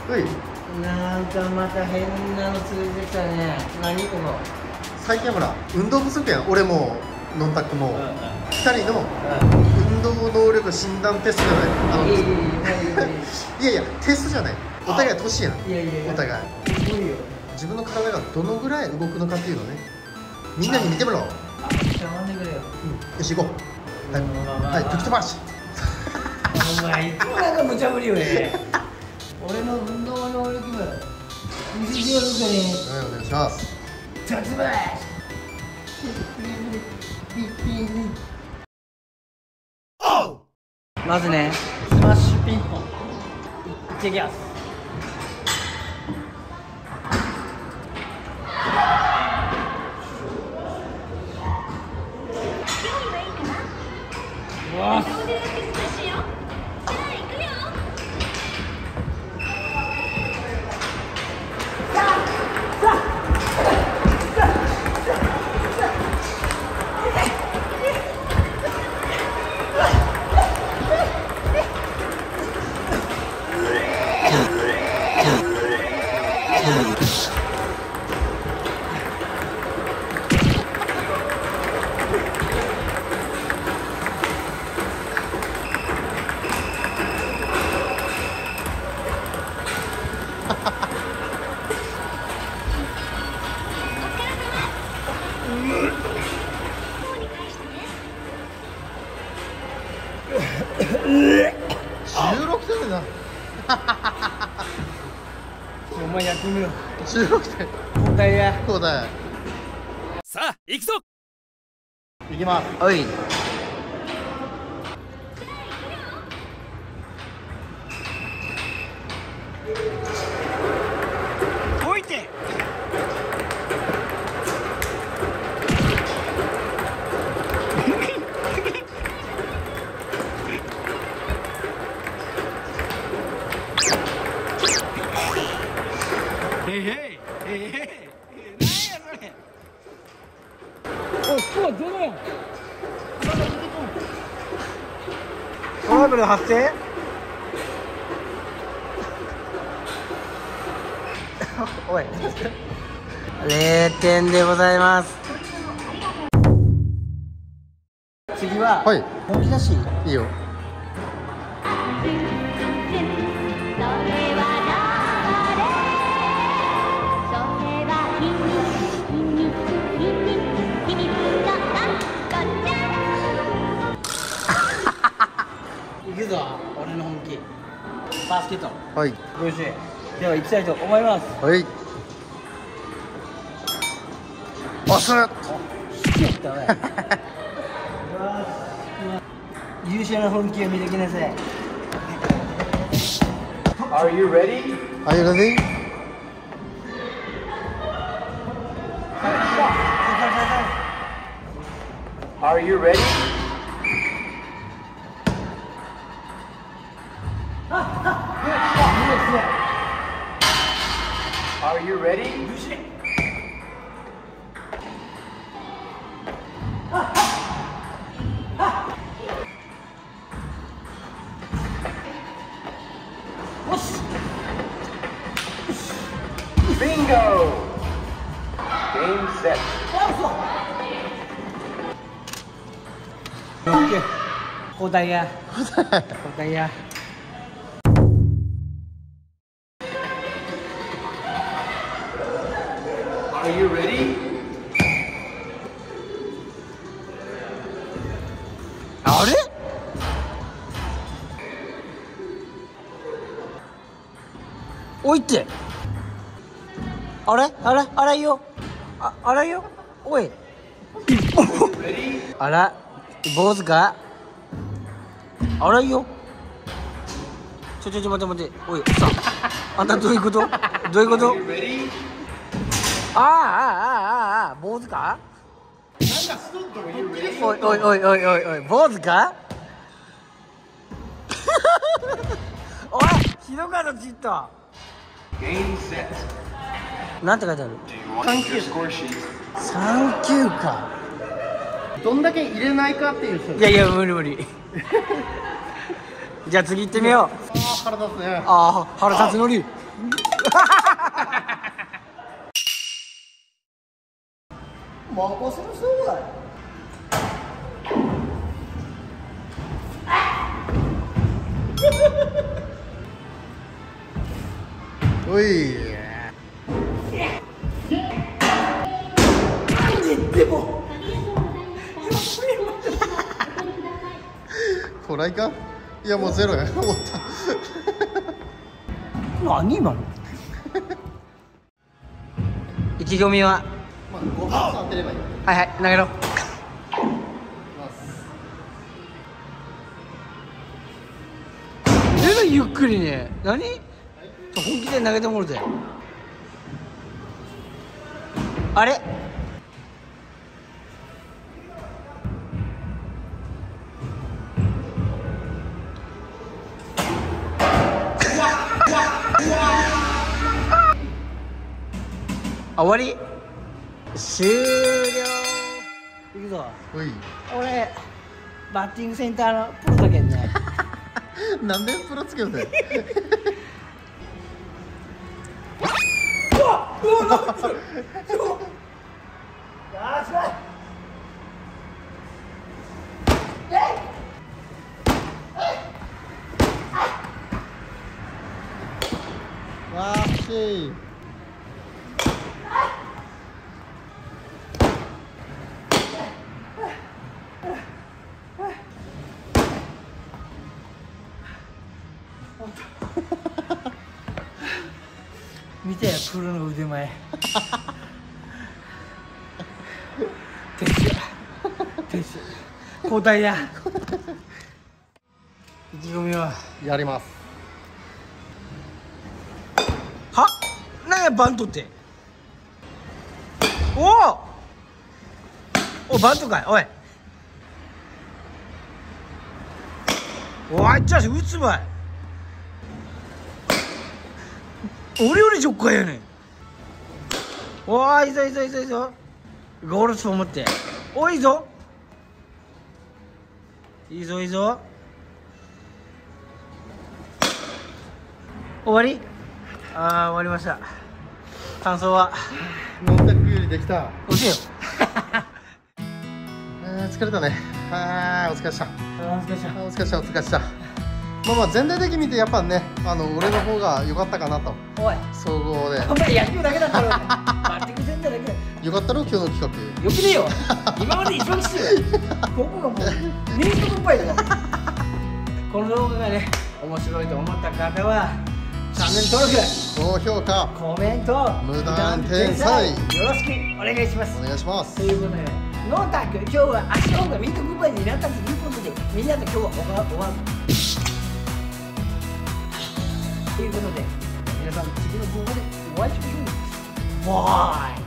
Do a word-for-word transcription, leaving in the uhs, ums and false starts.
うい。 なんかまた変なの連れてきたね。何ここ。 最近ほら運動不足やん。俺ものんたくもふたりの運動能力診断テストじゃない。あのいやいやテストじゃない。お互い年やん。いやいやお互い無理よ。自分の体がどのぐらい動くのかっていうのね、みんなに見てもらおう。あ、しゃわんでくれよ。よし行こう。はい、吹き飛ばし。 お前いつもなんか無茶ぶりよね。俺の運動能力部見せてやるかね。 はい、お願いします。 立つばまずね、スマッシュピンポンいってきます。うわっじゅうろくてんだな。 お前やってみろ。 じゅうろくてん。 交代や。 交代。 さあ行くぞ。 いきます。 おい。 おいて。へいへいへいへい。何やそれ。 おい、スコアゼロやん。トラブル発生。おいれいてんでございます。次は、 はい、 本気だしいいよ。 行くぞ、俺の本気バスケット。 はい、 よし、では行きたいと思います。 はい。押す。 優秀な本気を見てきなさい。 Are you ready? Are you ready? Are you ready? Are you ready? Bingo! Game set. 오케이. 고다야. 고다야. Are you ready? 아래? 오이트. 아래? 아래? 알아요? 아, 알아요? 오이. 알아? 보스가? 알아요? 저, 저, 저,待って待って。おい、さ、あんたどういうこと？どういうこと？ Are you ready? ああ、ああ、ああ、坊主か？ Are you ready? おいおいおいおいおいおい、坊主か？おい、ひどかったちっと。 Game set. なんて書いてある？ Do you want your score sheet? サンキューか。 どんだけ入れないかっていう。 いやいや、無理無理。 じゃあ次行ってみよう。 あー腹立つね。 ああ腹立つのり。もうこするすぐ。 おい。 でも。 トライか。いやもうゼロや。終わった。 何今の。意気込みは。 まあご発当てればいい。 はいはい投げろ。えらいゆっくりね。何？本気で投げてもらって。あれ？あ、終わり？終了。いくぞ。 おい。 俺バッティングセンターのプロだけんね。 なんでプロつけようぜ。 うわうわなんかそれ。あーすごい。 わーしい。 見てよプロの腕前。撤収撤収交代だ。意気込みは。 やります。 はなんやバントって。おおおバントかい。おいおいあっちゃし打つばい。俺よりジョッカーやねん。おーいいぞいいぞいいぞいいぞ。ゴールスを持って。おいいぞいいぞいいぞ。終わり。ああ終わりました。感想は。 ノンタックよりできた。 教えよ。 えー、疲れたね。あーお疲れした。 あーお疲れした。 お疲れしたお疲れした。まあまあ全体的に見てやっぱね、あの俺の方が良かったかなと。 おい総合でお前野球だけだったろ。バッティングセンターだけよかったろ今日の企画。 よくねえよ。今まで一番きついよ。ここがもうミートコンパイだよ。この動画がね面白いと思った方はチャンネル登録、 高評価コメント、 無断転載よろしくお願いします。 お願いします。 ということでノータック今日は足の方がミートコンパイになったということでみんなと今日は終わ終わるということで皆さん次の動画でお会いしましょう。バイ。